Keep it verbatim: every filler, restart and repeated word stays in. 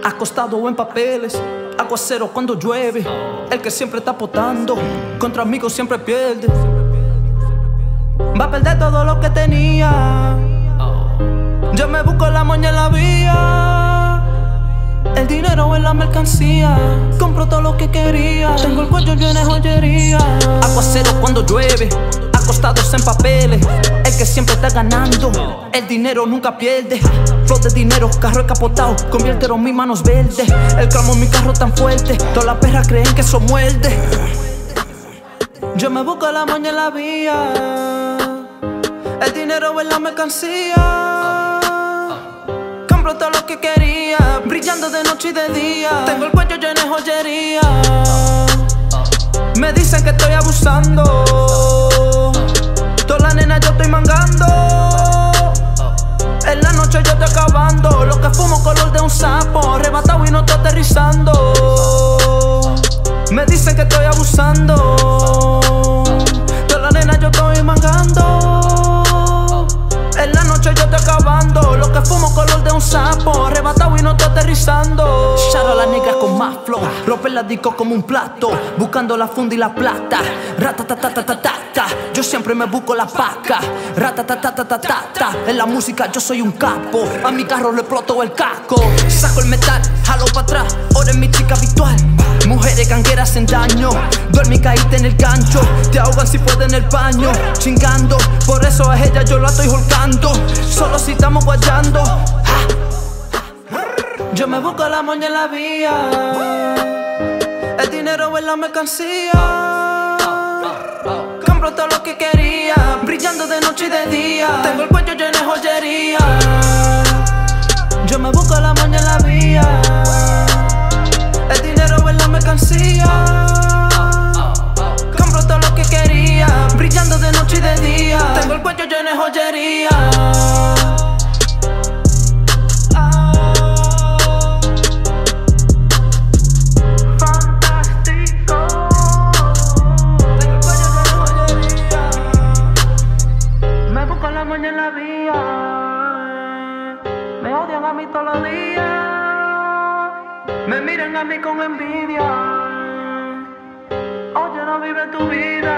acostado en papeles, aguacero cuando llueve, el que siempre está potando, contra amigos siempre pierde. Va a perder todo lo que tenía. Yo me busco la moña en la vía, el dinero en la mercancía, compro todo lo que quería, tengo el cuello lleno de joyería. Aguacero cuando llueve, acostados en papeles, el que siempre está ganando, el dinero nunca pierde. Flow de dinero, carro escapotado, conviértelo en mis manos verdes. El clamo en mi carro tan fuerte, todas las perras creen que eso muerde. Yo me busco la moña en la vía, el dinero en la mercancía, compro todo lo que quería, brillando de noche y de día, tengo el cuello lleno de joyería. Me dicen que estoy abusando, toda la nena yo estoy mangando, en la noche yo estoy acabando, lo que fumo color de un sapo, arrebatado y no estoy aterrizando. Me dicen que estoy abusando, toda la nena yo estoy mangando, en la noche yo estoy acabando, lo que fumo color de un sapo, arrebatado y no estoy aterrizando. Shout a la negra con más flow, rompe la disco como un plato, buscando la funda y la plata. Ratatatatata, yo siempre me busco la paca. Ratatatatata, en la música yo soy un capo, a mi carro le exploto el casco. Saco el metal, jalo para atrás, ahora es mi chica habitual. Mujeres gangueras en daño, duerme y caíste en el gancho, te ahogan si pueden en el baño, chingando, por eso a ella yo la estoy holgando, solo si estamos guayando. Yo me busco la moña en la vía, el dinero en la mercancía, compro todo lo que quería, brillando de noche y de día, tengo el cuello lleno de joyería. Yo me busco la moña en la vía, el dinero en la mercancía, compro todo lo que quería, brillando de noche y de día, tengo el cuello lleno de joyería. En la vía, me odian a mí todos los días, me miran a mí con envidia. Oye, no vive tu vida.